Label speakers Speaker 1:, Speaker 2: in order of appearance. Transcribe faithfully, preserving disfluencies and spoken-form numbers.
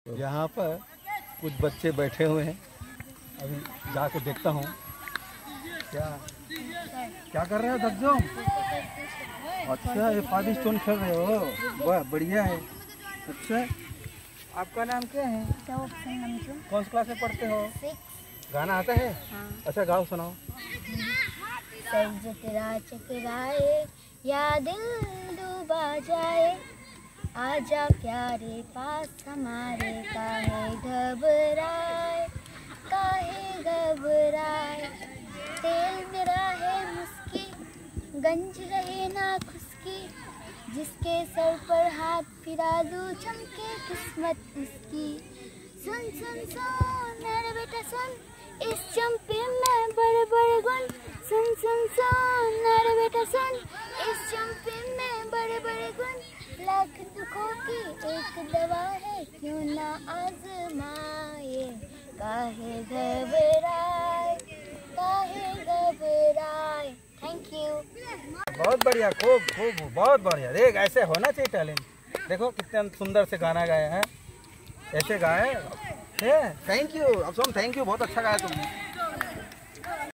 Speaker 1: यहाँ पर कुछ बच्चे बैठे हुए हैं, अभी जाके देखता हूँ क्या क्या कर रहे हो दज्जो। अच्छा, ये पादी स्टोन खेल रहे हो, वाह बढ़िया है। अच्छा, आपका नाम क्या है? कौन सी क्लास में पढ़ते हो? गाना आता है? हाँ। अच्छा गाओ, सुनाओ।
Speaker 2: सज चकरा चकराए या दिल डूबा जाए, आजा प्यारे पास हमारे, काहे घबराए काहे घबराए। तेल मेरा है मुस्की, गंज रहे ना खुशकी, जिसके सर पर हाथ फिरा दूं चमके किस्मत उसकी। सुन सुन सुन मेरे बेटा सुन, इस चंपे में बड़े बड़े गुण। सुन सुन सुन मेरे बेटा सुन, इस चंपे में बड़े बड़े गुण। लाख दुखों की एक दवा है, क्यों ना आजमाए, काहे घबराए काहे घबराए। Thank you.
Speaker 1: बहुत बढ़िया, खूब खूब बहुत बढ़िया। देख ऐसे होना चाहिए टैलेंट। देखो कितने सुंदर से गाना गाया है, ऐसे गाए। Thank you. अब सुन, थैंक यू, बहुत अच्छा गाया तुमने।